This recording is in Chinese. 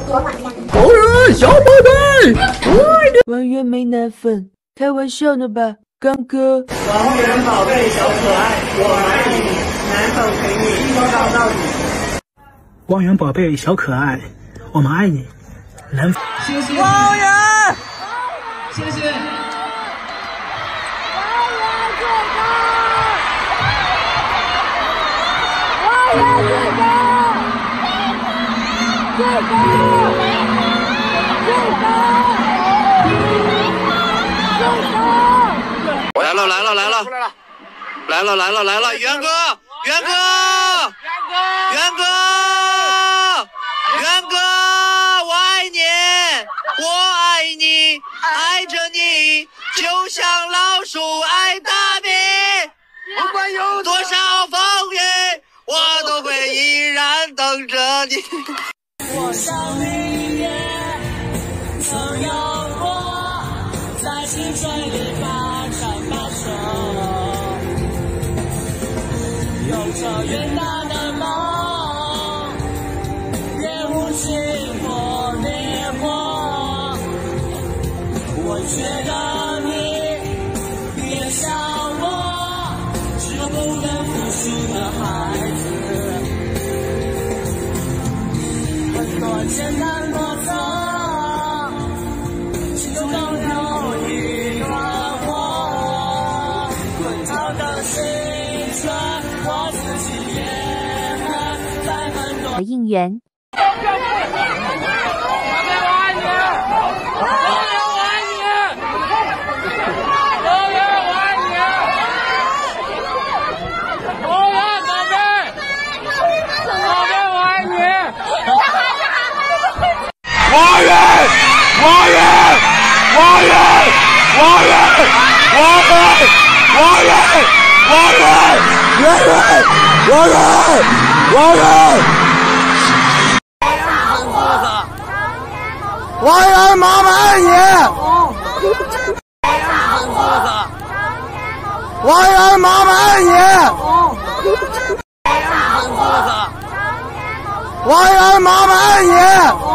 王源小宝贝，王源没奶粉，开玩笑呢吧，刚哥。 王源宝贝小可爱，我爱你，奶粉陪你说到底。 王源宝贝小可爱，我们爱你，奶粉。 谢谢王源， 谢谢。 来了来了来了来了来了来了，元哥元哥元哥元哥，我爱你，我爱你，爱着你，就像老鼠爱大米，不管有多少风雨，我都会依然等着你。 我想你也曾有过，在青春里大唱大唱，有着远大的梦，也无情或烈火。我觉得你也像我，是个不能服输的孩子。 多简单多错，心中都有一团火。滚烫的青春，我自己也很在很多。 应援。 王源，王源，王源，王源，王源，王源，王源，王源，王源，王源。王源，妈妈爱你。王源，妈妈爱你。王源，妈妈爱你。